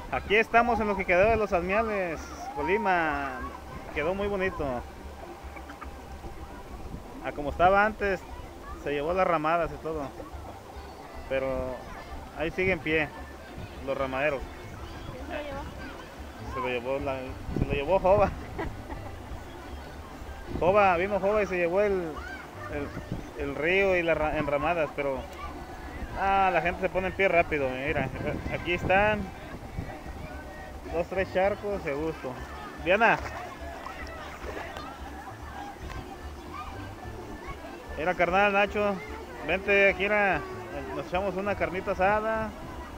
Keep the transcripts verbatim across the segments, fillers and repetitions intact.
Aquí estamos en lo que quedó de los Azmiales, Colima. Quedó muy bonito. A como estaba antes, se llevó las ramadas y todo. Pero ahí sigue en pie los ramaderos. ¿Quién se lo llevó? Se lo llevó, la, se lo llevó Jova. Jova, vino Jova y se llevó el, el, el río y las enramadas, pero ah, la gente se pone en pie rápido. Mira, aquí están dos, tres charcos de gusto. Diana, mira carnal Nacho, vente aquí, mira, nos echamos una carnita asada,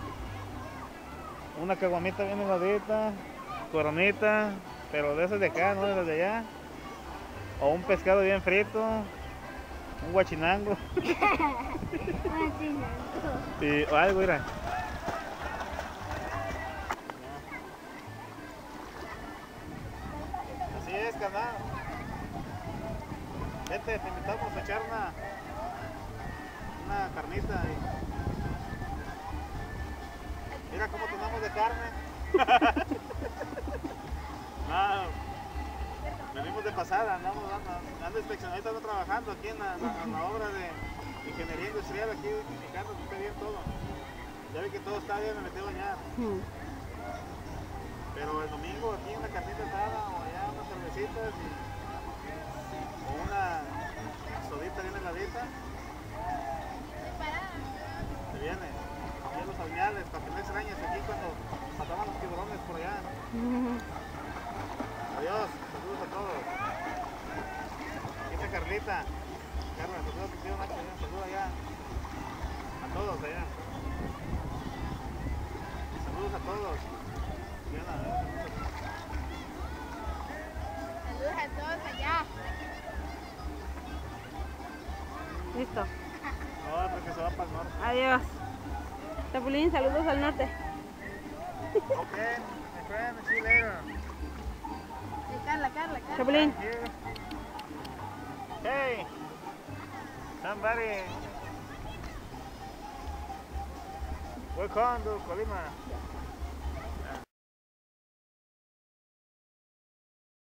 una caguamita bien heladita, coronita, pero de esas de acá, no de las de allá. O un pescado bien frito, un guachinango. Y, o algo, mira. Así es, carnal. Vente, te invitamos a echar una, una carnita. Y... mira cómo tenemos de carne. No. Venimos de pasada, andamos dando inspeccionando, ando trabajando aquí en la, la, la obra de ingeniería industrial, aquí indicando que esté bien todo. Ya vi que todo está bien, me metí a bañar. Mm. Pero el domingo aquí una carnita asada o allá unas cervecitas y, o una sodita bien heladita. Se viene. Aquí en los Azmiales, para que no extrañes aquí cuando mataban los tiburones por allá. Mm. Adiós. Saludos a todos. Aquí está Carlita. Carla, saludos a tu tío Nacho allá. Saludos allá. A todos allá. Saludos a todos. Diana, saludos a todos allá. Listo. No, porque se va para el norte. Adiós. Chapulín, saludos al norte. Okay, my friend, see you later. Carla, Carla, Carla. Chapulín. Hey, somebody. Welcome to Colima.